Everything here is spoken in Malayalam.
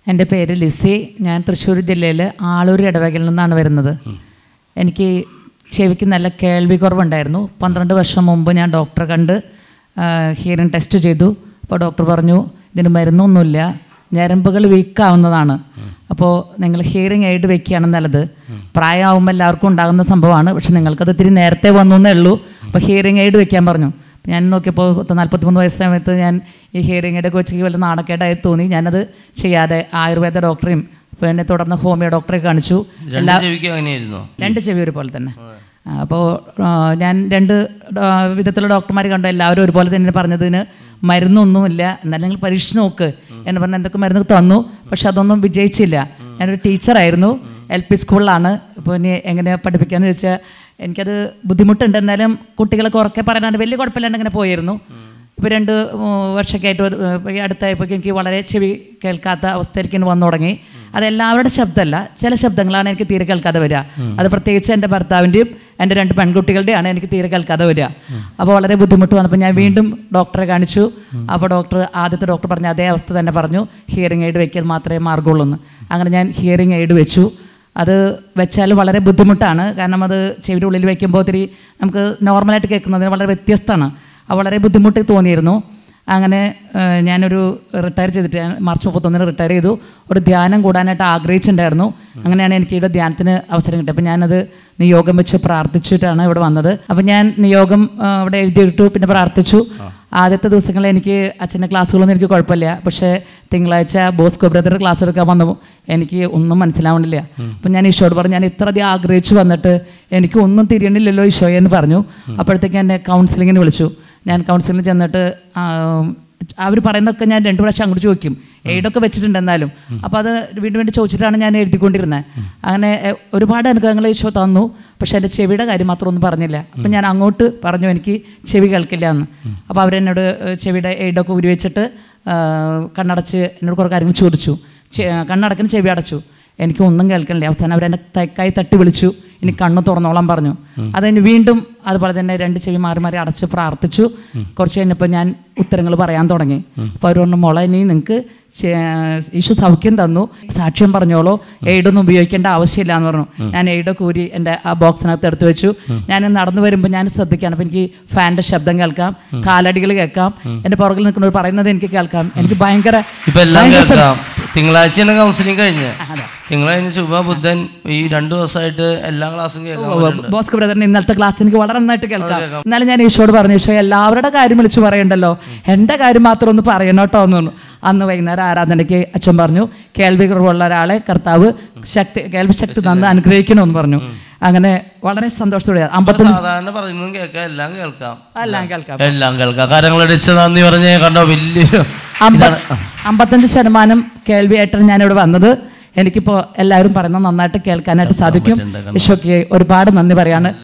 എൻ്റെ പേര് ലിസി. ഞാൻ തൃശ്ശൂർ ജില്ലയിൽ ആളൂർ ഇടവകയിൽ നിന്നാണ് വരുന്നത്. എനിക്ക് ചെവിക്ക് നല്ല കേൾവി കുറവുണ്ടായിരുന്നു. 12 വർഷം മുമ്പ് ഞാൻ ഡോക്ടറെ കണ്ട് ഹിയറിംഗ് ടെസ്റ്റ് ചെയ്തു. അപ്പോൾ ഡോക്ടർ പറഞ്ഞു ഇതിന് മരുന്നൊന്നുമില്ല, ഞരമ്പുകൾ വീക്കാവുന്നതാണ്. അപ്പോൾ നിങ്ങൾ ഹിയറിംഗ് എയ്ഡ് വെക്കുകയാണ് നല്ലത്. പ്രായമാകുമ്പോൾ എല്ലാവർക്കും ഉണ്ടാകുന്ന സംഭവമാണ്, പക്ഷെ നിങ്ങൾക്കത് ഇത്തിരി നേരത്തെ വന്നു എന്നേ ഉള്ളൂ. അപ്പോൾ ഹിയറിംഗ് എയ്ഡ് വെക്കാൻ പറഞ്ഞു. ഞാൻ നോക്കിയപ്പോൾ 43 വയസ്സ് സമയത്ത് ഞാൻ ഈ ഹിയറിംഗ് എയ്ഡൊക്കെ വെച്ച് വല്ല നാണക്കേടായി തോന്നി. ഞാനത് ചെയ്യാതെ ആയുർവേദ ഡോക്ടറെയും പിന്നെ തുടർന്ന് ഹോമിയോ ഡോക്ടറെ കാണിച്ചു. രണ്ട് ചെവി ഒരുപോലെ തന്നെ. അപ്പോൾ ഞാൻ 2 വിധത്തിലുള്ള ഡോക്ടർമാർ കണ്ടു. എല്ലാവരും ഒരുപോലെ തന്നെ പറഞ്ഞതിന് മരുന്നൊന്നുമില്ല, എന്നാലും നിങ്ങൾ പരീക്ഷിച്ച് നോക്ക് എന്ന് പറഞ്ഞാൽ എന്തൊക്കെ മരുന്ന് തന്നു. പക്ഷെ അതൊന്നും വിജയിച്ചില്ല. ഞാനൊരു ടീച്ചറായിരുന്നു, LP സ്കൂളിലാണ്. ഇപ്പോൾ ഇനി എങ്ങനെയാണ് പഠിപ്പിക്കാമെന്ന് ചോദിച്ചാൽ എനിക്കത് ബുദ്ധിമുട്ടുണ്ട്. എന്നാലും കുട്ടികളൊക്കെ ഉറക്കെ പറയാനാണ് വലിയ കുഴപ്പമില്ലാണ്ട് ഇങ്ങനെ പോയിരുന്നു. ഇപ്പോൾ 2 വർഷമൊക്കെ ആയിട്ട് അടുത്തായപ്പോൾ എനിക്ക് വളരെ ചെവി കേൾക്കാത്ത അവസ്ഥയിലേക്ക് വന്നു തുടങ്ങി. അതെല്ലാവരുടെ ശബ്ദമല്ല, ചില ശബ്ദങ്ങളാണ് എനിക്ക് തീരെ കേൾക്കാതെ വരിക. അത് പ്രത്യേകിച്ച് എൻ്റെ ഭർത്താവിൻ്റെയും എൻ്റെ 2 പെൺകുട്ടികളുടെയാണ് എനിക്ക് തീരെ കേൾക്കാതെ വരിക. അപ്പോൾ വളരെ ബുദ്ധിമുട്ട് വന്നപ്പോൾ ഞാൻ വീണ്ടും ഡോക്ടറെ കാണിച്ചു. അപ്പോൾ ആദ്യത്തെ ഡോക്ടർ പറഞ്ഞ അതേ അവസ്ഥ തന്നെ പറഞ്ഞു, ഹിയറിംഗ് എയ്ഡ് വയ്ക്കാൻ മാത്രമേ മാർഗമുള്ളൂ എന്ന്. അങ്ങനെ ഞാൻ ഹിയറിംഗ് എയ്ഡ് വെച്ചു. അത് വെച്ചാൽ വളരെ ബുദ്ധിമുട്ടാണ്, കാരണം അത് ചെവിയുടെ ഉള്ളിൽ വയ്ക്കുമ്പോൾ ഒത്തിരി നമുക്ക് നോർമലായിട്ട് കേൾക്കുന്നതിന് വളരെ വ്യത്യസ്തമാണ്. അത് വളരെ ബുദ്ധിമുട്ട് തോന്നിയിരുന്നു. അങ്ങനെ ഞാനൊരു റിട്ടയർ ചെയ്തിട്ട് മാർച്ച് 31 റിട്ടയർ ചെയ്തു. ഒരു ധ്യാനം കൂടാനായിട്ട് ആഗ്രഹിച്ചിട്ടുണ്ടായിരുന്നു. അങ്ങനെയാണ് എനിക്ക് ഇവിടെ ധ്യാനത്തിന് അവസരം കിട്ടിയത്. അപ്പോൾ ഞാനത് നിയോഗം വെച്ച് പ്രാർത്ഥിച്ചിട്ടാണ് ഇവിടെ വന്നത്. അപ്പോൾ ഞാൻ നിയോഗം ഇവിടെ എഴുതിയിട്ടു, പിന്നെ പ്രാർത്ഥിച്ചു. ആദ്യത്തെ ദിവസങ്ങളിൽ എനിക്ക് അച്ഛൻ്റെ ക്ലാസ്സുകളൊന്നും എനിക്ക് കുഴപ്പമില്ല. പക്ഷേ തിങ്കളാഴ്ച ബോസ്കോ ബ്രദർ ക്ലാസ് എടുക്കാൻ വന്നു, എനിക്ക് ഒന്നും മനസ്സിലാവണില്ല. അപ്പം ഞാൻ ഈശോയോട് പറഞ്ഞു, ഞാൻ ഇത്ര അധികം ആഗ്രഹിച്ചു വന്നിട്ട് എനിക്ക് ഒന്നും തിരിയണില്ലല്ലോ ഈശോയെ എന്ന് പറഞ്ഞു. അപ്പോഴത്തേക്ക് എന്നെ കൗൺസിലിങ്ങിന് വിളിച്ചു. ഞാൻ കൗൺസിലിങ്ങിന് ചെന്നിട്ട് അവർ പറയുന്നതൊക്കെ ഞാൻ 2 പ്രാവശ്യം അങ്ങോട്ട് ചോദിക്കും. എയ്ഡൊക്കെ വെച്ചിട്ടുണ്ട് എന്നാലും. അപ്പോൾ അത് വീണ്ടും ചോദിച്ചിട്ടാണ് ഞാൻ എഴുതിക്കൊണ്ടിരുന്നത്. അങ്ങനെ ഒരുപാട് അനുഗ്രഹങ്ങൾ ഈശോ തന്നു. പക്ഷെ എൻ്റെ ചെവിയുടെ കാര്യം മാത്രം ഒന്നും പറഞ്ഞില്ല. അപ്പം ഞാൻ അങ്ങോട്ട് പറഞ്ഞു എനിക്ക് ചെവി കേൾക്കില്ല എന്ന്. അപ്പോൾ അവരെന്നോട് ചെവിയുടെ എയ്ഡൊക്കെ ഉരി വെച്ചിട്ട് കണ്ണടച്ച് എന്നോട് കുറേ കാര്യങ്ങൾ ചോദിച്ചു. കണ്ണടക്കുന്ന ചെവി അടച്ചു. എനിക്ക് ഒന്നും കേൾക്കണില്ല. അവസാനം അവരെന്നെ കൈ തട്ടി വിളിച്ചു, ഇനി കണ്ണ് തുറന്നോളാൻ പറഞ്ഞു. അതിന് വീണ്ടും അതുപോലെ തന്നെ 2 ചെവി മാറി മാറി അടച്ച് പ്രാർത്ഥിച്ചു. കുറച്ച് കഴിഞ്ഞപ്പോൾ ഞാൻ ഉത്തരങ്ങൾ പറയാൻ തുടങ്ങി. അപ്പോൾ അവർ പറഞ്ഞു, മോളെ ഇനി നിങ്ങൾക്ക് ഈശോ സൗഖ്യം തന്നു, സാക്ഷ്യം പറഞ്ഞോളൂ, എയ്ഡൊന്നും ഉപയോഗിക്കേണ്ട ആവശ്യമില്ല എന്ന് പറഞ്ഞു. ഞാൻ എയ്ഡൊക്കെ ഊരി എൻ്റെ ആ ബോക്സിനകത്ത് എടുത്ത് വെച്ചു. ഞാൻ നടന്നു വരുമ്പോൾ ഞാൻ ശ്രദ്ധിക്കുകയാണ്. അപ്പോൾ എനിക്ക് ഫാൻ്റെ ശബ്ദം കേൾക്കാം, കാലടികൾ കേൾക്കാം, എൻ്റെ പുറകിൽ നിൽക്കുന്നവർ പറയുന്നത് എനിക്ക് കേൾക്കാം. എനിക്ക് ഭയങ്കര തിങ്കളാഴ്ചയാണ് കൗൺസിലിംഗ് കഴിഞ്ഞ്. തിങ്കളാഴ്ച ചൊവ്വ ബുധൻ ഈ 2 ദിവസമായിട്ട് എല്ലാ ക്ലാസ്സും കേൾക്കാം. ബോസ്കോ ബ്രദറിന് ഇന്നലത്തെ ക്ലാസ് എനിക്ക് വളരെ നന്നായിട്ട് കേൾക്കാം. എന്നാലും ഞാൻ ഈശോയോട് പറഞ്ഞു, ഈശോ എല്ലാവരുടെ കാര്യം വിളിച്ചു പറയണ്ടല്ലോ, എൻ്റെ കാര്യം മാത്രം ഒന്ന് പറയണോട്ടോ എന്ന് പറഞ്ഞു. അന്ന് വൈകുന്നേരം ആരാധനയ്ക്ക് അച്ഛൻ പറഞ്ഞു, കേൾവി കുറവുള്ള ഒരാളെ കർത്താവ് കേൾവി ശക്തി തന്ന് അനുഗ്രഹിക്കണമെന്ന് പറഞ്ഞു. അങ്ങനെ വളരെ സന്തോഷത്തോടെ 55% കേൾവിയായിട്ടാണ് ഞാനിവിടെ വന്നത്. എനിക്കിപ്പോൾ എല്ലാവരും പറയുന്നത് നന്നായിട്ട് കേൾക്കാനായിട്ട് സാധിക്കും. ഈശോയ്ക്ക് ഒരുപാട് നന്ദി പറയാണ്.